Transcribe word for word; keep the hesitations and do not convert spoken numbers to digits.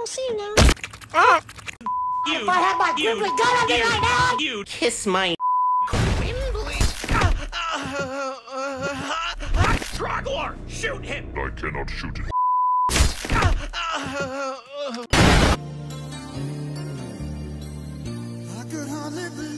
I'll see you now. Ah. You, if I had my grip with gun on me right now, you kiss my Trogglor, shoot him! I cannot shoot him. I could hardly believe